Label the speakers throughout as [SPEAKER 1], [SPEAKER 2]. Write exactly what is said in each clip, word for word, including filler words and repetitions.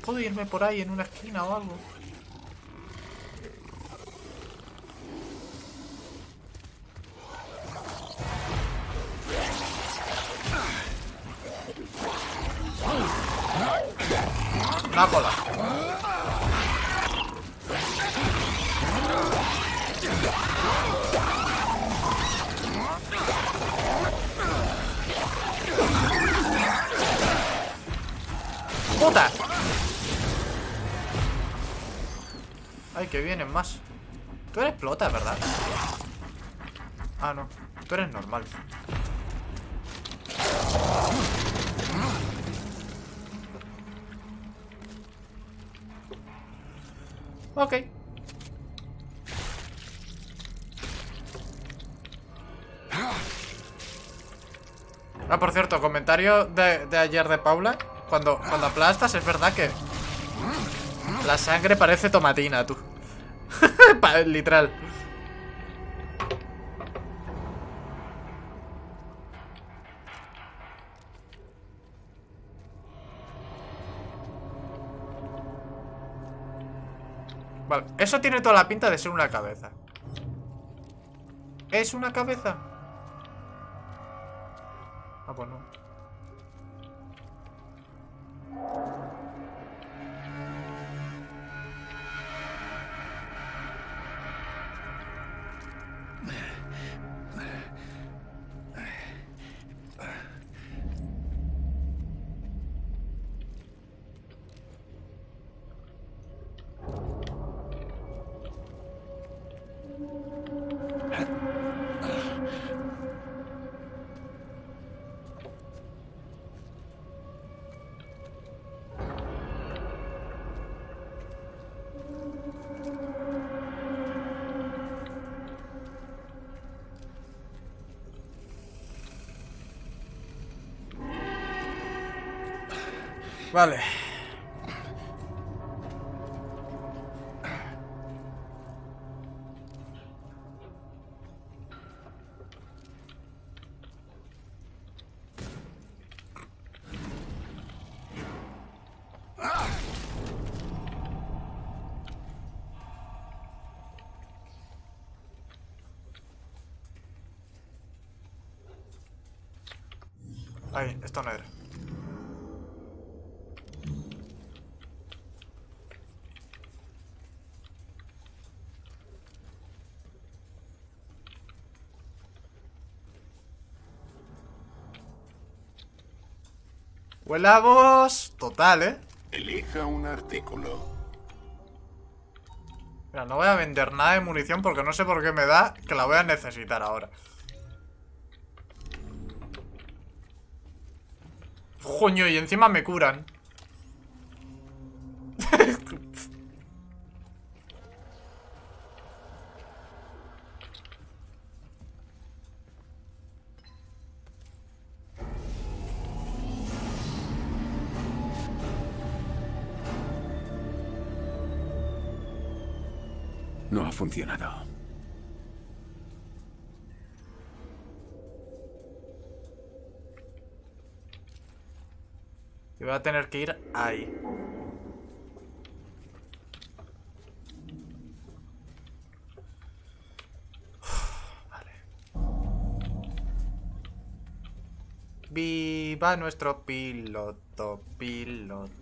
[SPEAKER 1] puedo irme por ahí en una esquina o algo. Una cola. ¡Puta! Ay, que vienen más. Tú eres plota, ¿verdad? Ah, no. Tú eres normal. Ok. Ah, por cierto, comentario de, de ayer de Paula. Cuando, cuando aplastas, es verdad que la sangre parece tomatina, tú. Literal. Vale, eso tiene toda la pinta de ser una cabeza. ¿Es una cabeza? Ah, pues no. Vale. Ahí, esto no era. Huelamos. Total, ¿eh?
[SPEAKER 2] Elija un artículo.
[SPEAKER 1] Mira, no voy a vender nada de munición porque no sé por qué me da que la voy a necesitar ahora. Coño, y encima me curan.
[SPEAKER 2] No ha funcionado.
[SPEAKER 1] Y voy a tener que ir ahí. Vale. Viva nuestro piloto, piloto,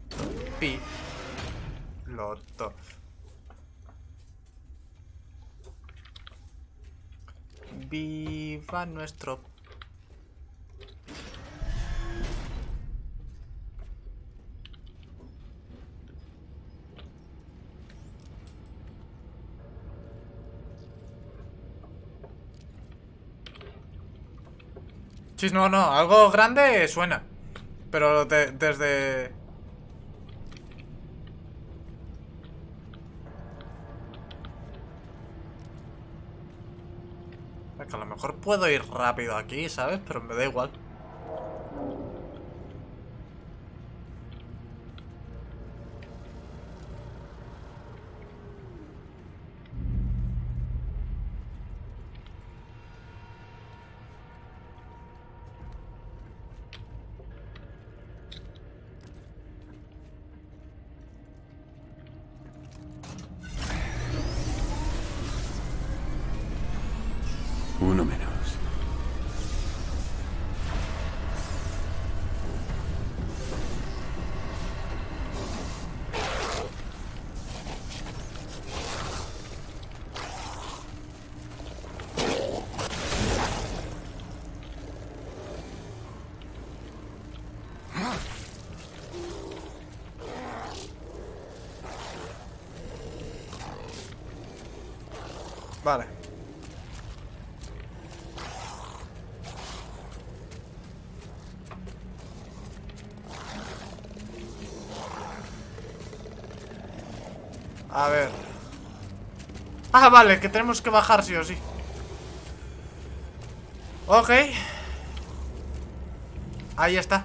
[SPEAKER 1] piloto. Viva nuestro... Sí, no, no, algo grande suena. Pero de, desde... Es que a lo mejor puedo ir rápido aquí, ¿sabes? Pero me da igual. Vale. A ver. Ah, vale, que tenemos que bajar sí o sí. Ok. Ahí está.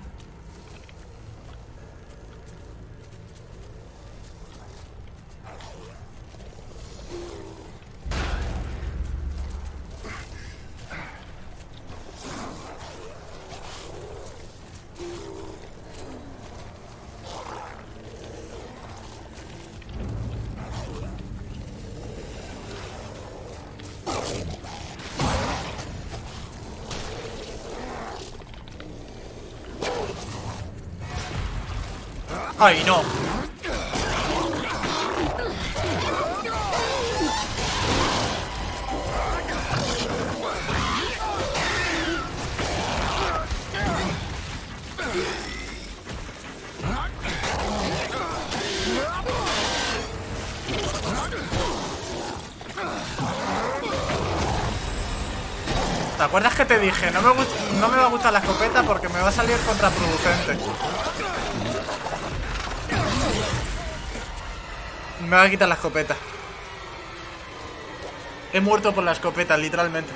[SPEAKER 1] ¡Ay, no! ¿Te acuerdas que te dije? No me, no me va a gustar la escopeta porque me va a salir contraproducente. Me va a quitar la escopeta. He muerto por la escopeta, literalmente.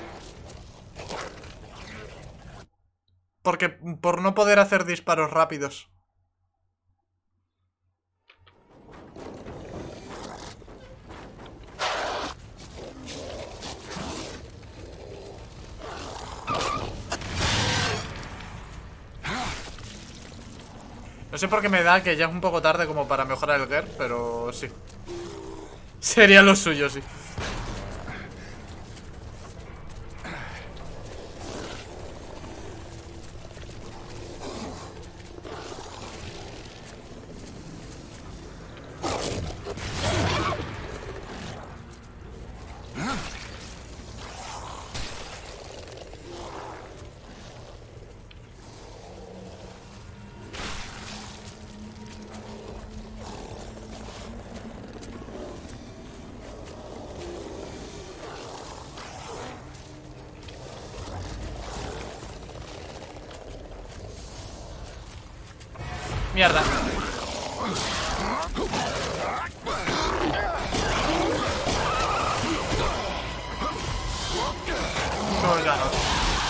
[SPEAKER 1] Porque por no poder hacer disparos rápidos. No sé por qué me da que ya es un poco tarde como para mejorar el gear, pero sí. Sería lo suyo, sí. Mierda. No, ya no.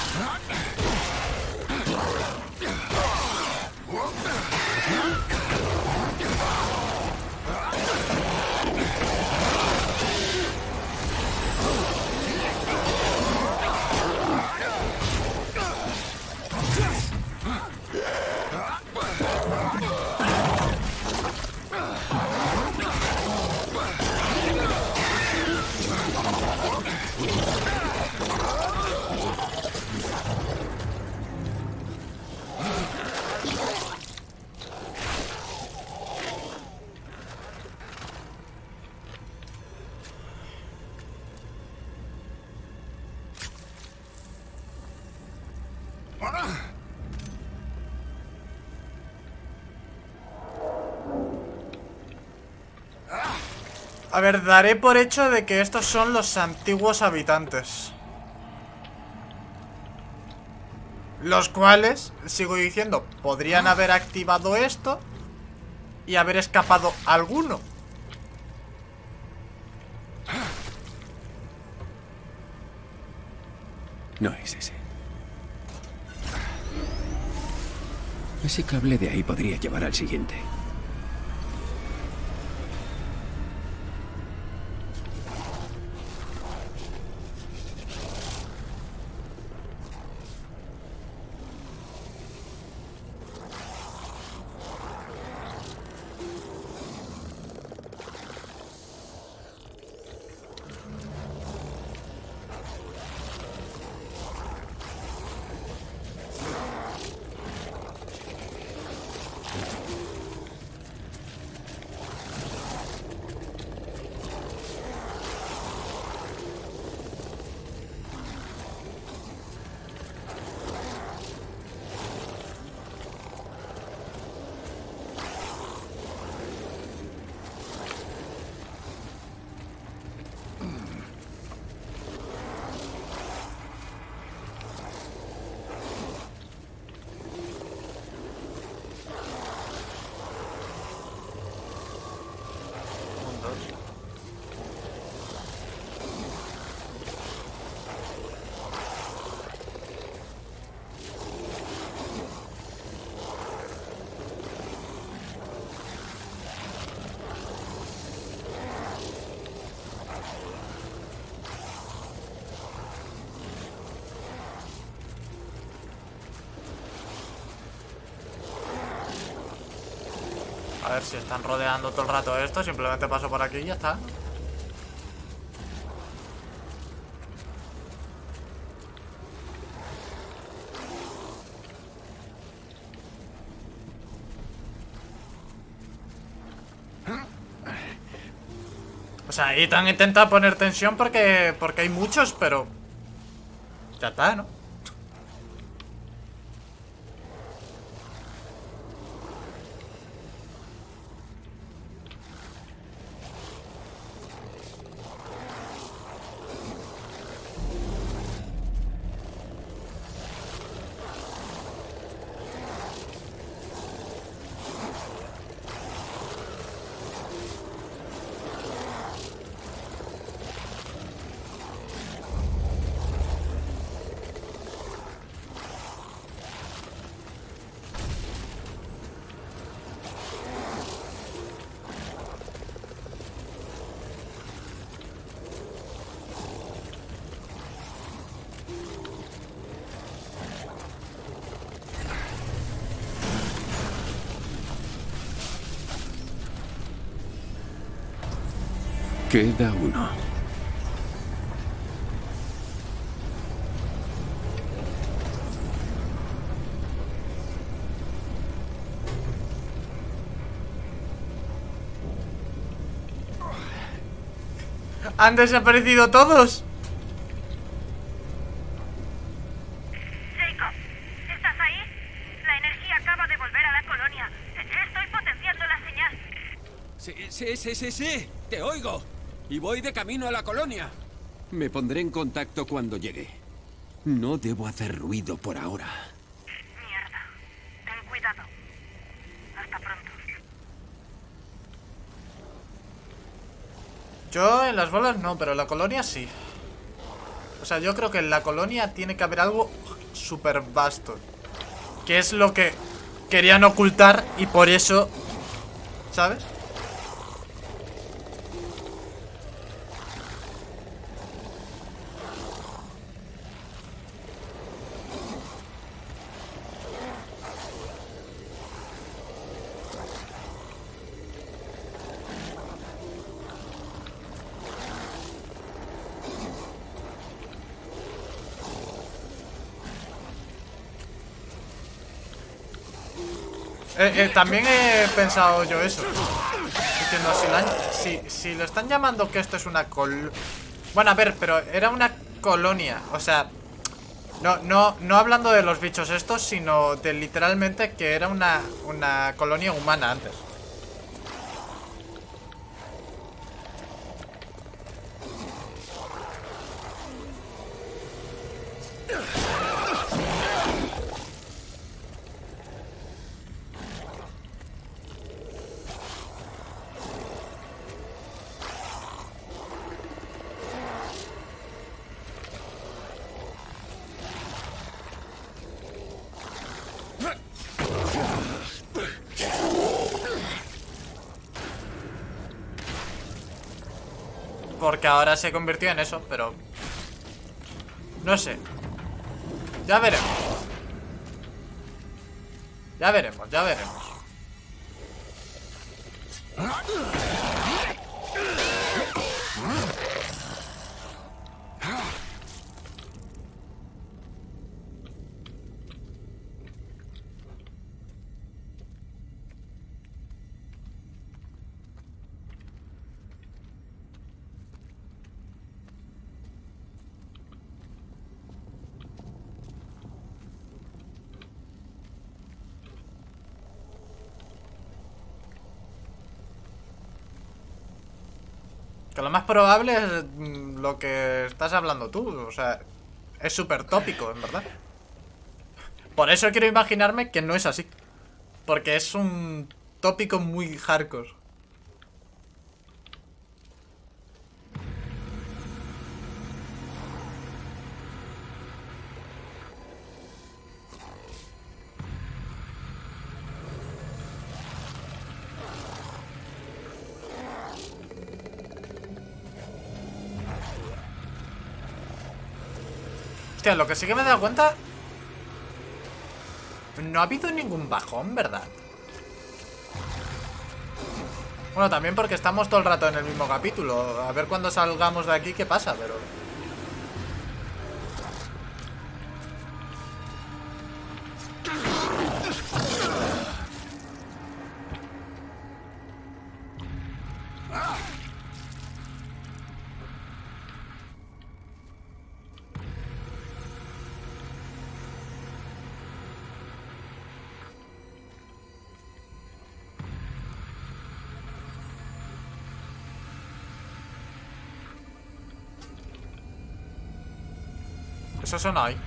[SPEAKER 1] A ver, daré por hecho de que estos son los antiguos habitantes. Los cuales, sigo diciendo, podrían haber activado esto y haber escapado alguno.
[SPEAKER 2] No es ese. Ese cable de ahí podría llevar al siguiente.
[SPEAKER 1] A ver si están rodeando todo el rato esto. Simplemente paso por aquí y ya está. O sea, ahí te han intentado poner tensión porque, porque hay muchos, pero... ya está, ¿no?
[SPEAKER 2] Queda uno.
[SPEAKER 1] ¡Han desaparecido todos!
[SPEAKER 3] Jacob, ¿estás ahí? La energía acaba de volver a la colonia. Estoy potenciando la señal.
[SPEAKER 2] Sí, sí, sí, sí, sí. Te oigo. Y voy de camino a la colonia. Me pondré en contacto cuando llegue. No debo hacer ruido por ahora.
[SPEAKER 3] Mierda. Ten cuidado. Hasta pronto.
[SPEAKER 1] Yo en las bolas no, pero en la colonia sí. O sea, yo creo que en la colonia tiene que haber algo súper vasto. Que es lo que querían ocultar y por eso... ¿sabes? Eh, eh, también he pensado yo eso. Diciendo, si, la, si, si lo están llamando que esto es una col... Bueno, a ver, pero era una colonia. O sea, no, no, no hablando de los bichos estos, sino de literalmente que era una, una colonia humana antes. Porque ahora se convirtió en eso, pero... no sé. Ya veremos. Ya veremos, ya veremos. Que lo más probable es mm, lo que estás hablando tú. O sea, es súper tópico, en verdad. Por eso quiero imaginarme que no es así. Porque es un tópico muy hardcore. Hostia, lo que sí que me he dado cuenta... no ha habido ningún bajón, ¿verdad? Bueno, también porque estamos todo el rato en el mismo capítulo. A ver cuando salgamos de aquí qué pasa, pero... Eso son ahí.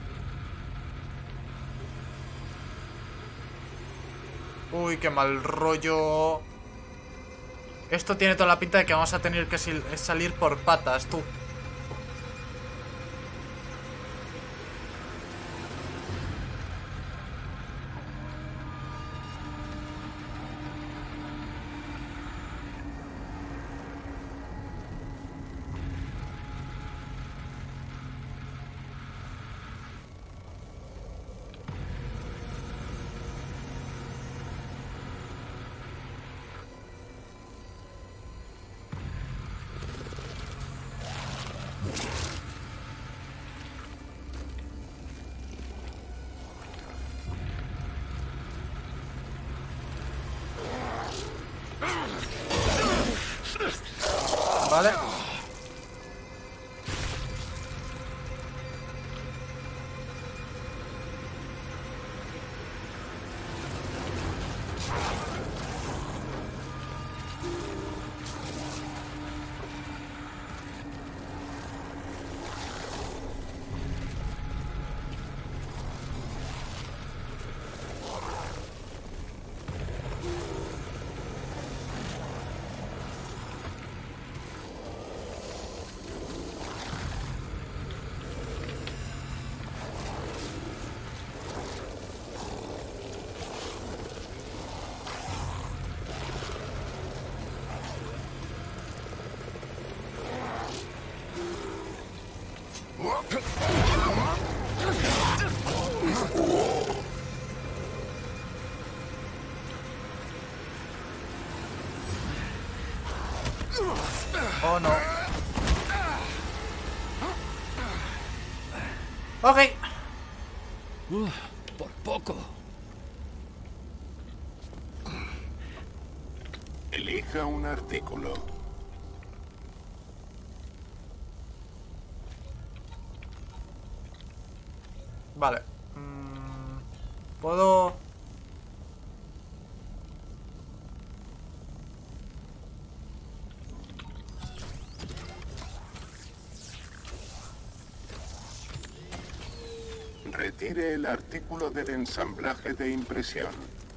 [SPEAKER 1] Uy, qué mal rollo. Esto tiene toda la pinta de que vamos a tener que salir por patas, tú. Vale. Oh, no. Ok.
[SPEAKER 2] Uh, por poco.
[SPEAKER 4] Elija un artículo.
[SPEAKER 1] Vale. Mm, Puedo...
[SPEAKER 4] Retire el artículo del ensamblaje de impresión.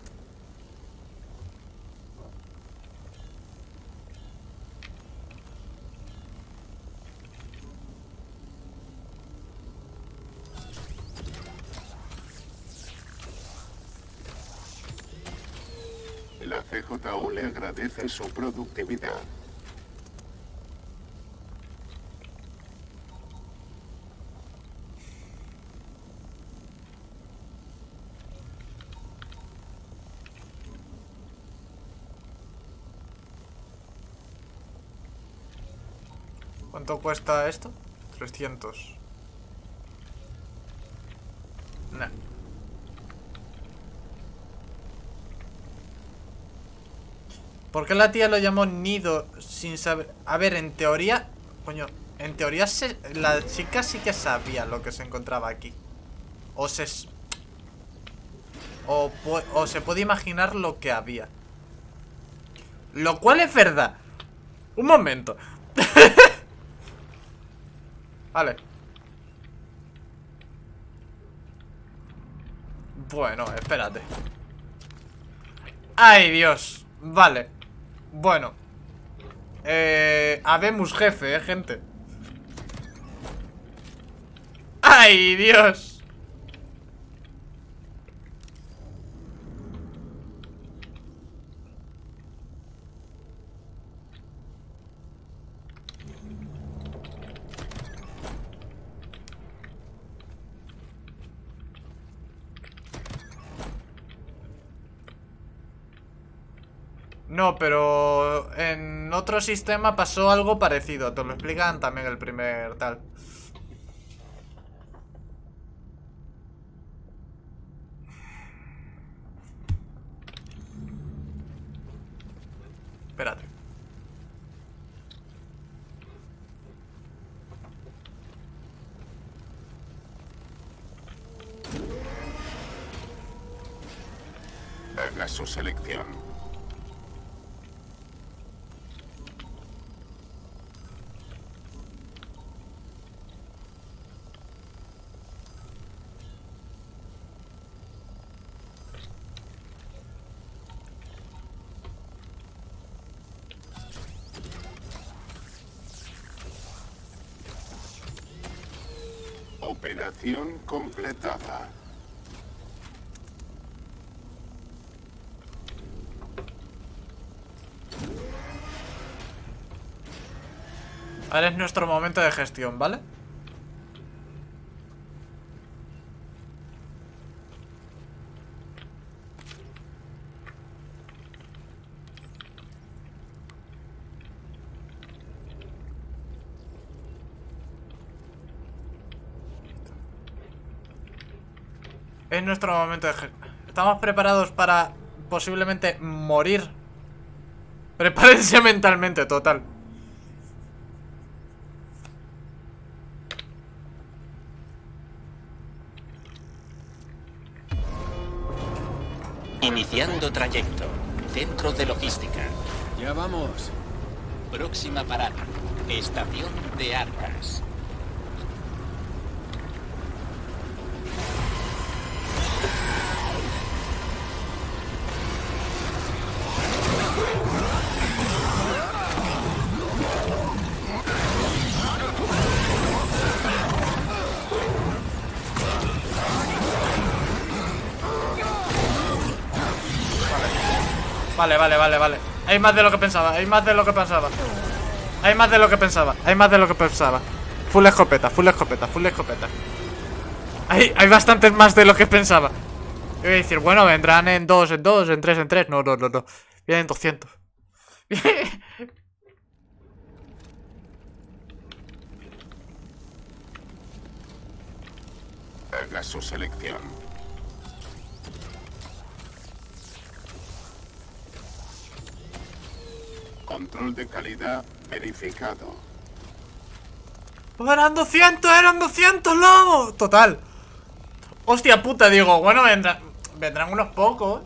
[SPEAKER 4] La C J U le agradece su productividad.
[SPEAKER 1] ¿Cuánto cuesta esto? trescientos. Nah. ¿Por qué la tía lo llamó nido sin saber? A ver, en teoría... Coño, en teoría se... la chica sí que sabía lo que se encontraba aquí. O se... O, o se puede imaginar lo que había. Lo cual es verdad. Un momento. Vale. Bueno, espérate. ¡Ay, Dios! Vale. Bueno. Eh... Habemos jefe, eh, gente. ¡Ay, Dios! No, pero en otro sistema pasó algo parecido. Te lo explican también el primer tal. Espérate.
[SPEAKER 4] Haga su selección. Operación completada.
[SPEAKER 1] Ahora es nuestro momento de gestión, ¿vale? Es nuestro momento de gestión. Estamos preparados para posiblemente morir. Prepárense mentalmente, total.
[SPEAKER 5] Iniciando trayecto. Centro de logística.
[SPEAKER 2] Ya vamos.
[SPEAKER 5] Próxima parada. Estación de Arcas.
[SPEAKER 1] Vale, vale, vale, vale. Hay más de lo que pensaba, hay más de lo que pensaba. Hay más de lo que pensaba, hay más de lo que pensaba. Full escopeta, full escopeta, full escopeta. Hay, hay bastantes más de lo que pensaba. Yo voy a decir, bueno, vendrán en dos, en dos, en tres, en tres. No, no, no, no. Vienen doscientos.
[SPEAKER 4] Haga su selección. Control de calidad verificado.
[SPEAKER 1] ¡Oh, eran doscientos, eran doscientos, lobo! Total. Hostia puta, digo, bueno, vendrán, vendrán unos pocos.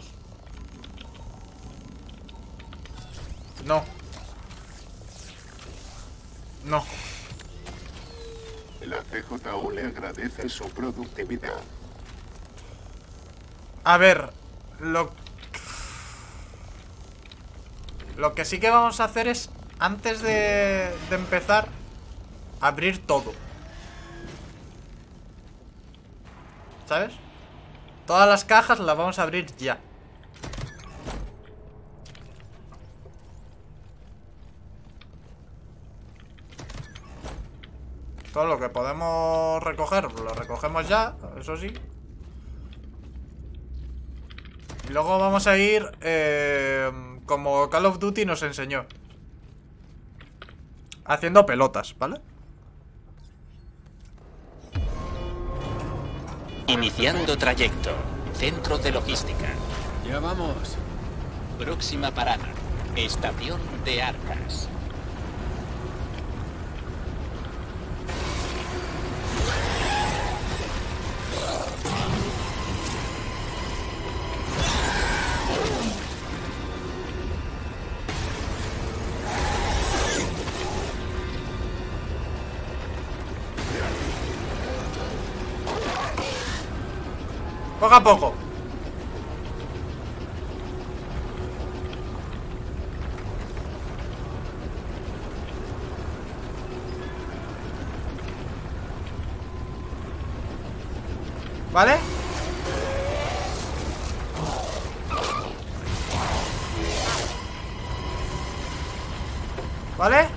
[SPEAKER 1] No. No.
[SPEAKER 4] La C J U le agradece su productividad.
[SPEAKER 1] A ver, lo... Lo que sí que vamos a hacer es, antes de, de empezar, abrir todo. ¿Sabes? Todas las cajas las vamos a abrir ya. Todo lo que podemos recoger, lo recogemos ya, eso sí. Y luego vamos a ir, eh, como Call of Duty nos enseñó, haciendo pelotas, ¿vale?
[SPEAKER 5] Iniciando trayecto. Centro de logística.
[SPEAKER 2] Ya vamos.
[SPEAKER 5] Próxima parada. Estación de Arcas.
[SPEAKER 1] Poco a poco. ¿Vale? ¿Vale?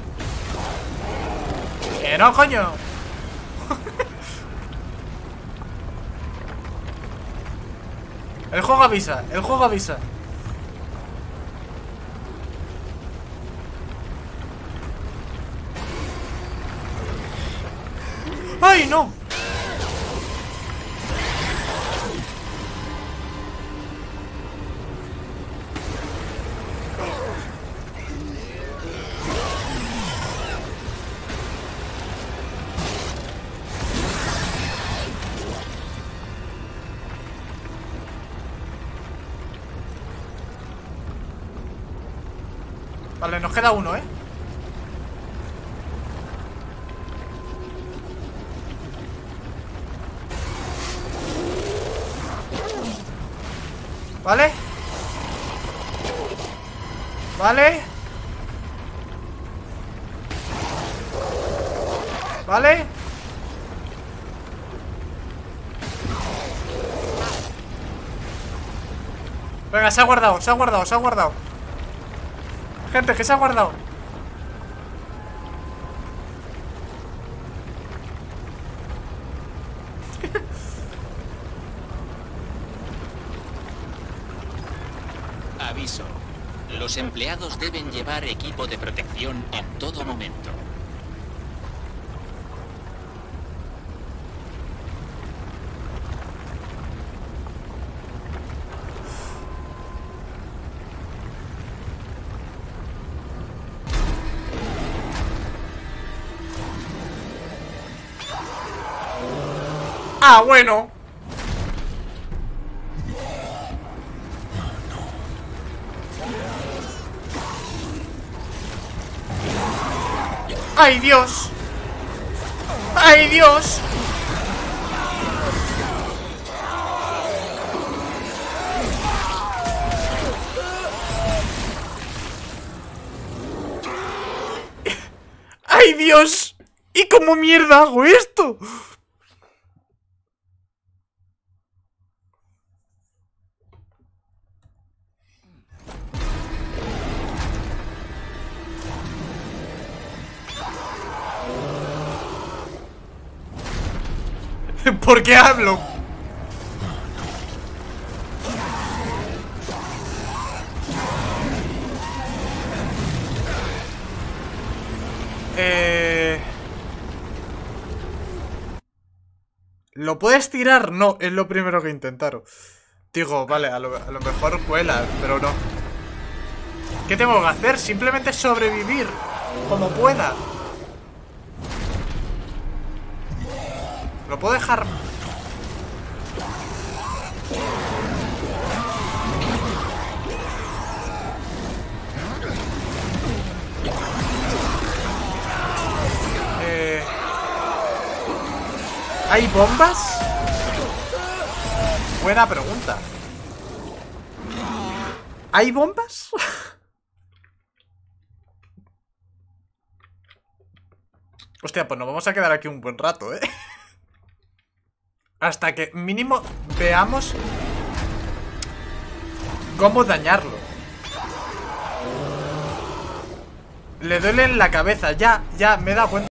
[SPEAKER 1] ¡Que no, coño! El juego avisa, el juego avisa. ¡Ay, no! Vale, nos queda uno, ¿eh? Vale. Vale. Vale. Venga, se ha guardado, se ha guardado, se ha guardado. Gente, que se ha guardado.
[SPEAKER 5] Aviso. Los empleados deben llevar equipo de protección en todo momento.
[SPEAKER 1] Ah, bueno. ¡Ay, Dios! ¡Ay, Dios! ¡Ay, Dios! ¿Y cómo mierda hago esto? ¿Por qué hablo? Eh... ¿Lo puedes tirar? No, es lo primero que intentaron. Digo, vale, a lo, a lo mejor cuela, pero no. ¿Qué tengo que hacer? Simplemente sobrevivir como pueda. Lo puedo dejar. Eh... ¿Hay bombas? Buena pregunta. ¿Hay bombas? Hostia, pues nos vamos a quedar aquí un buen rato, ¿eh? Hasta que mínimo veamos cómo dañarlo. Le duele en la cabeza, ya, ya, me he dado cuenta.